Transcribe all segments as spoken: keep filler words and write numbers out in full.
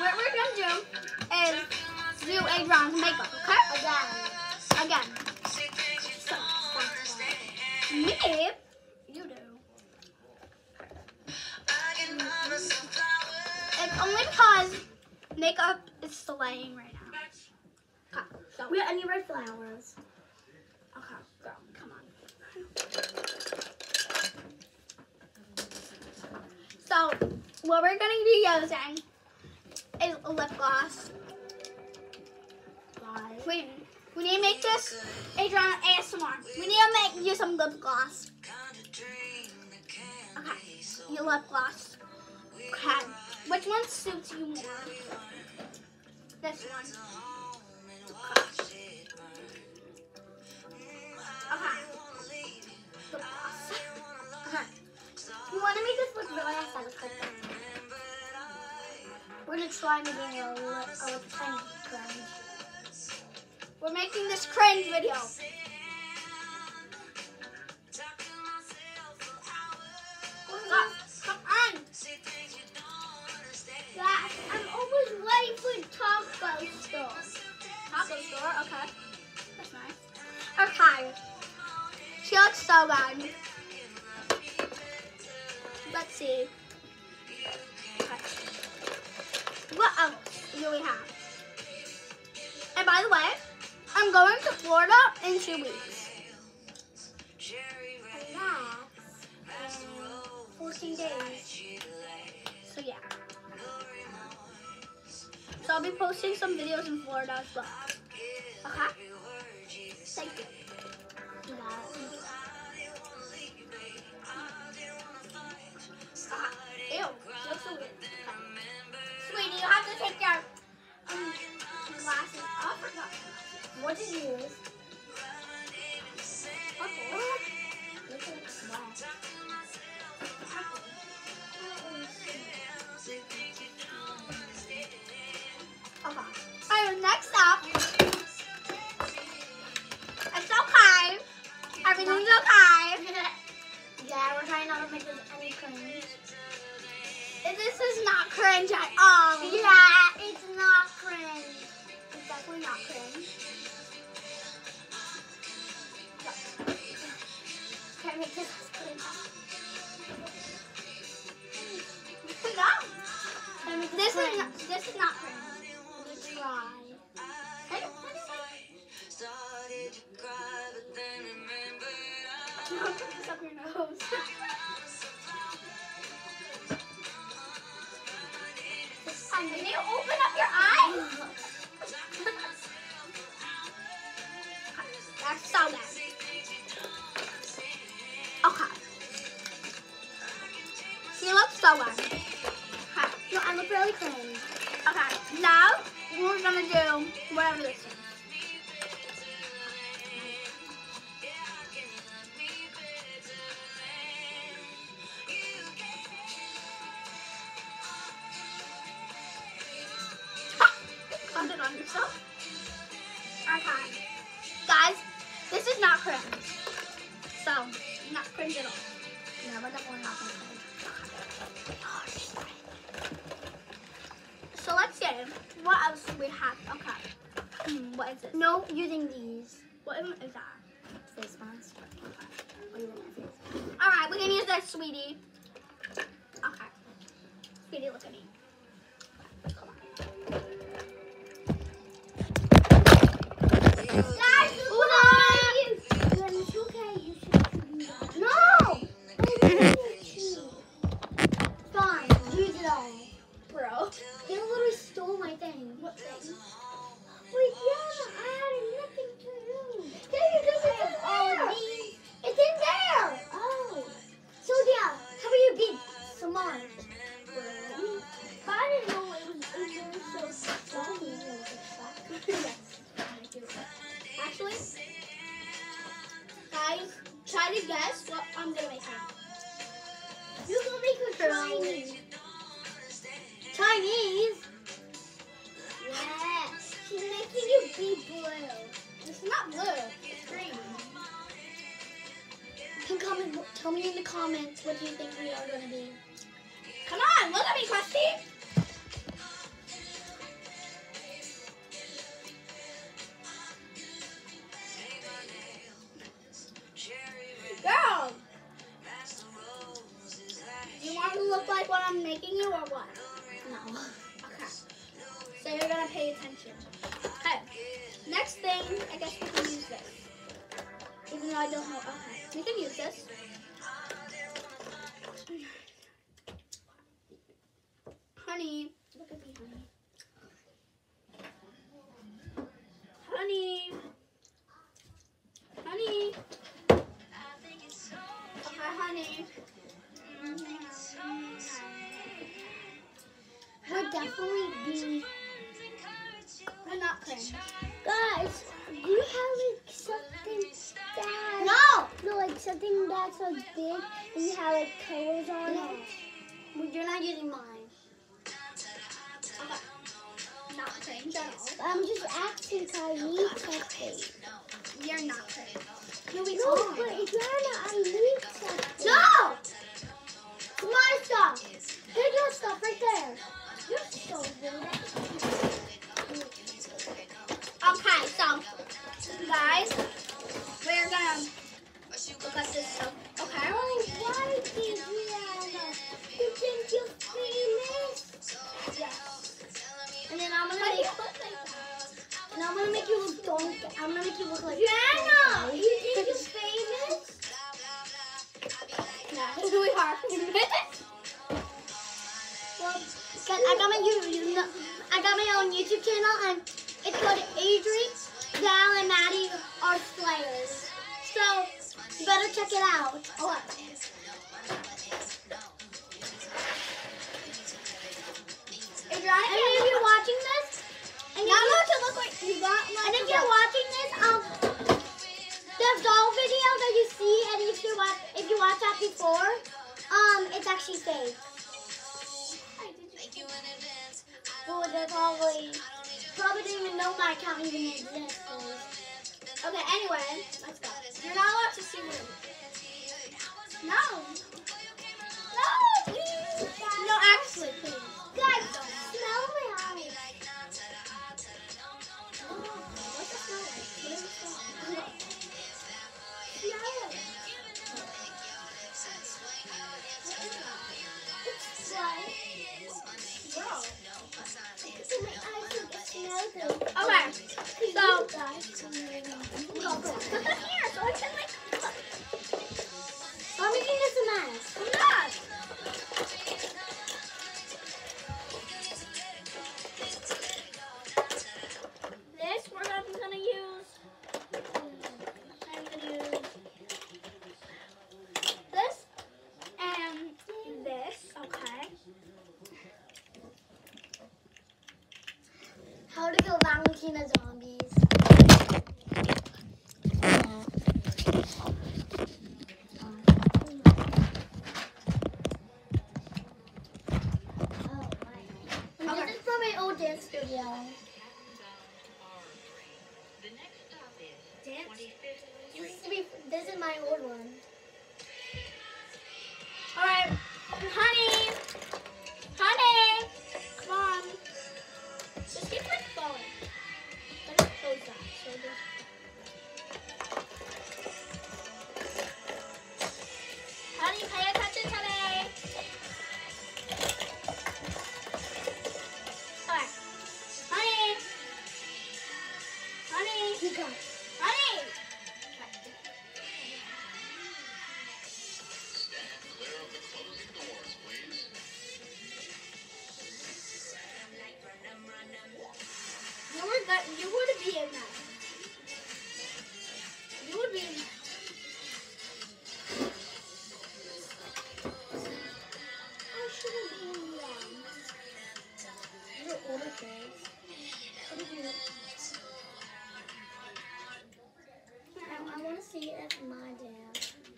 what we're gonna do is do Adrian's makeup, okay? Again. Again. So, me? You do. It's only because makeup is slaying right now. Okay, so. We got any red flowers? Okay, girl, come on. So, what we're gonna be using is a lip gloss. Why? We, we need to make this Adrian A S M R. We need to make you some lip gloss. Okay, your lip gloss. Okay, which one suits you more? This one. Okay. Okay. Lip gloss. Okay. You want to make this look really aesthetic? We're gonna try making a, a, a tiny cringe. We're making this cringe video. Stop. Come on. Guys, I'm always ready for taco store. Taco store, okay. That's nice. Okay. She looks so good. Let's see. Okay. What else do we have? And by the way, I'm going to Florida in two weeks. Relax. Um, fourteen days. So yeah. So I'll be posting some videos in Florida as well. Okay? Thank you. You got it. Ew, she looks so weird. Sweetie, you have to take your um, glasses off. Or not? What did you use? Okay. Look at it. Wow. Okay. Alright, next up. It's okay. Everything's okay. Yeah, we're trying not to make this any cringe. This is not cringe at all. Yeah, it's not cringe. It's definitely not cringe. Can't make this cringe. No. Can't make This cringe. is not, this is not cringe. We try. Okay? Don't put this up your nose. And can you open up your eyes? That's so good. Okay. She looks so good. Okay. No, I look really cringe. Okay. Now we're gonna do whatever this is. Put it on yourself. Okay. Guys, this is not cringe. So, not cringe at all. No, we're definitely not cringe. So let's see. What else do we have? Okay. Hmm, what is this? No, using these What is that? face masks. What do you want my face? Alright, we can use this, sweetie. Okay. Sweetie, look at me. Come on. Guys, Why? It's okay. You should do that. No! Fine. Use it all. bro. You literally stole my thing. What thing? Wait, yeah, I had nothing to do. Yeah, you just it's all in there. me. It's in there. Oh. So yeah, how about you be smart? Bro. But I didn't know it was in there, so tell me it was Yes, I do. Actually, guys, try to guess what I'm gonna make now. You can make a Chinese. Chinese? Yes. She's making you be blue. It's not blue, it's green. Can comment, tell me in the comments what do you think we are going to be. Come on, look at me, Krusty. gotta pay attention. Okay. Next thing, I guess we can use this. Even though I don't know. Okay. We can use this. Honey. Look at me, honey. Honey. Honey. Okay, honey. We're definitely be. We're not cringe. Guys, do you have like something that? No! No, like something that's so big and you have like colors on No. it. Well, you're not using mine. Okay. Not cringe at all. I'm just asking because I need something. You're not cringe. No, we No, are. but if you're not, I need something. No! It's my stuff. Here's your stuff right there. You're so good. Okay, so, guys, we're gonna look at this stuff. Okay? Oh, why did Rihanna? You think you're famous? Yes. And then I'm gonna How do you make, look like that? and I'm gonna make you look donkey. I'm gonna make you look like Rihanna! You think you're famous? Yeah, it's really hard. Well, cause I got my YouTube, I got my own YouTube channel, and it's called Adri, Dal, and Maddie are Slayers. So you better check it out. Oh, Adriana, And if you're watching this, and now if, look you, to look like you got like and if a you're look. watching this, um, the doll video that you see, and if you watch, if you watch that before, um, it's actually fake. Well, they probably, probably didn't even know my account even exists. Okay, anyway, let's go. You're not allowed to see me. No. No, please. No, actually, please. Guys, smell my eyes. Oh, what's it smell like? What does it smell like? Smell it. It's like, Bro. so my eyes look smell good. Okay, so, Guys, go, go. Put them here so I can, like, look. I'm making this a mess. I'm not. This we're gonna, gonna use. I'm gonna use this and this. Okay. How to kill Valentina zombies. Oh, this is from my old dance studio. Dance. This used to be, this is my old one. All right, honey, honey, come on. Just keep like falling. Let it close that. So just... Honey, pay attention to me. All right, honey, honey, You go. honey. You were that. You would be in that. You would be in that. I shouldn't be in them. You're older kids. What did you I, I want to see if my dad.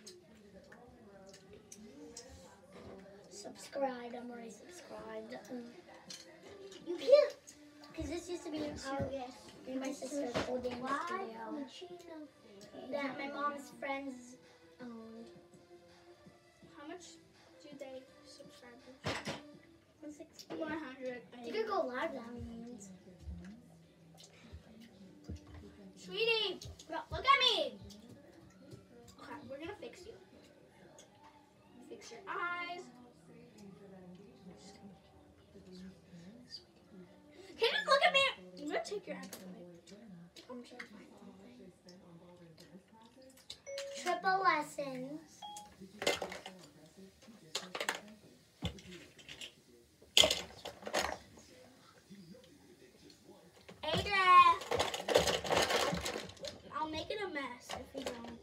Subscribed. I'm already subscribed. Um, you can't. Because this used to be our, me and my sister's old dance studio that my mom's friends owned. How much do they subscribe to? one sixty. one hundred. You could go live, that means. Sweetie, look look at me. Okay, we're gonna fix you. Fix your eyes. Can you look at me? take your iPad away. I'm trying to find something. Triple lessons. Adrian! I'll make it a mess if we don't.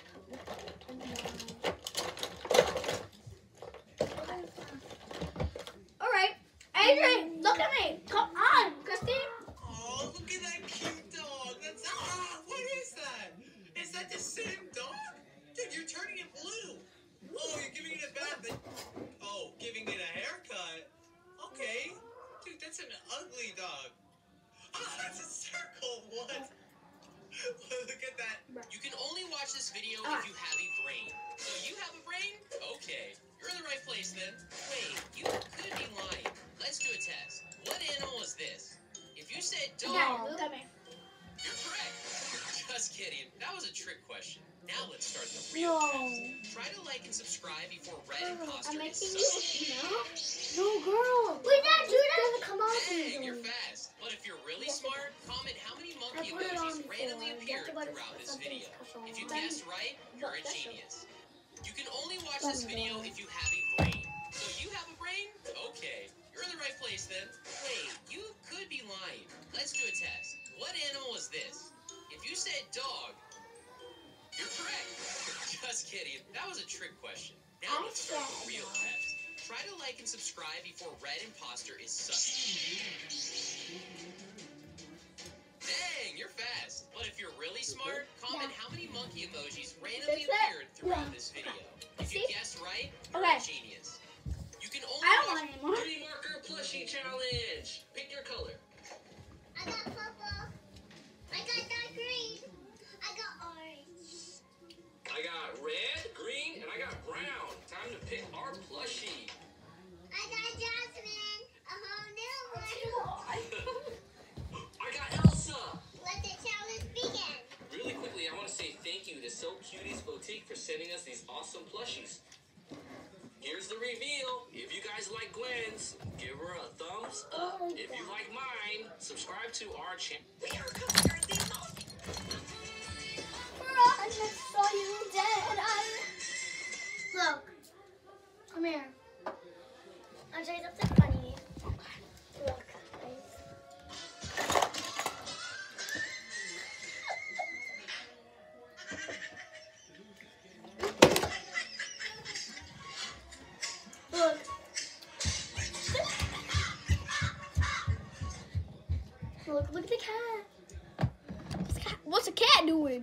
Alright. Adrian, look at me. Come on, Christine. Oh, look at that cute dog. That's ah, what is that? Is that the same dog? Dude, you're turning it blue. Oh, you're giving it a bath. Oh, giving it a haircut. Okay. Dude, that's an ugly dog. Oh, that's a circle. What? Look at that. You can only watch this video Ah. if you have a brain. So you have a brain? Okay. You're in the right place then. Wait, you could be lying. Let's do a test. What animal is this? If you said dog, Okay, look at me. you're correct. Just kidding. That was a trick question. Now let's start the real No. test. Try to like and subscribe before Red Imposter I'm is making sus. you, you know? No, girl. Wait, that dude doesn't come off Dang, you're easily. fast. But if you're really smart, comment how many monkey I put it on emojis randomly before. appeared That's what it's- throughout this something video. special. If you Then- guessed right, you're a Special. genius. You can only watch Let this me video go. if you have a brain. So you have a brain? Okay. You're in the right place then. Wait, you could be lying. Let's do a test. What animal is this? If you said dog, you're correct. Just kidding. That was a trick question. Now I let's start the said real dog. test. Try to like and subscribe before Red Imposter is sus. Dang, you're fast. But if you're really smart, comment how many monkey emojis randomly That's it. appeared throughout Yeah. this video. If you See? guessed right, you're Okay. a genius. You can only I don't watch want any more. three marker plushie challenge. Pick your color. I got purple. I got dark green. I got orange. I got red, green, and I got brown. Time to pick our plushie. I got Jasmine. A whole new one. I got Elsa. Let the challenge begin. Really quickly, I want to say thank you to So Cuties Boutique for sending us these awesome plushies. Here's the reveal. If you guys like Gwen's, give her a thumbs up. If you like mine, subscribe to our channel. I just saw you dead. I... Look. Come here. I'll show you something funny. Look, guys. Look. Look, look at the cat. What's the cat, what's the cat doing?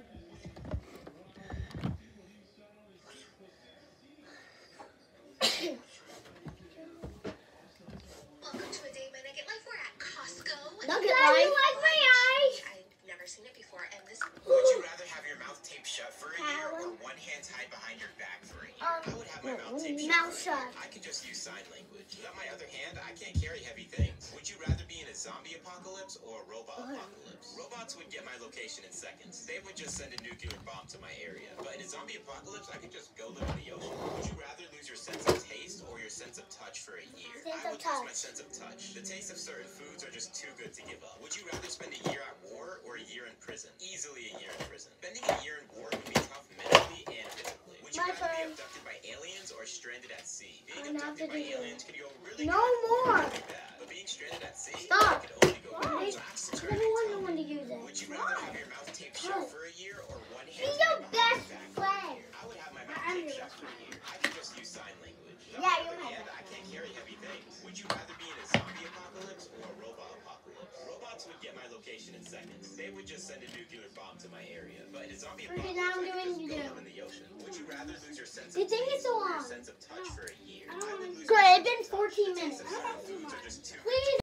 Welcome to a day when I get life. We're at Costco. Look at you like my eyes. I've never seen it before, and this Would you rather have your mouth taped shut for a year or one hand tied behind your back for a year? Um, I would have my mouth taped mouth shut. for a year. shut. I can just use sign language. Without my other hand, I can't carry heavy things. Would you rather be in a zombie apocalypse or a robot apocalypse? Robots would get my location in seconds. They would just send a nuclear bomb to my area. But in a zombie apocalypse, I could just go live in the ocean. Would you rather lose your sense of taste or your sense of touch for a year? Sense I of would lose my touch. sense of touch. The taste of certain foods are just too good to give up. Would you rather spend a year at war or a year in prison? Easily a year in prison. Spending a year in war would be tough mentally and physically. Would you My rather turn. be abducted by aliens or stranded at sea? Being I'm not abducted by gonna do aliens could go really No good or more. really bad. But being stranded at sea Stop. could only go Why? bad. I don't want no one to use it. Would you rather have your mouth taped shut Why? for a year or one hand She's tied your behind best your back for a friend. year? I would have my mouth I'm taped your shut for a year. I can just use sign language. Without Yeah, my you're other my hand, best I can't carry heavy things. Would you rather be in a zombie apocalypse or a robot apocalypse? Robots would get my location in seconds. They would just send a nuclear bomb to my area. But in a zombie Okay, apocalypse, now I'm I could doing just go you. live in the ocean. Would you rather lose your sense You of think taste it's so or your long? sense of touch for a year? I don't I would wanna- lose Good, my it's been sense of touch. fourteen The taste minutes. of I don't certain want to do foods are mine. just too Please.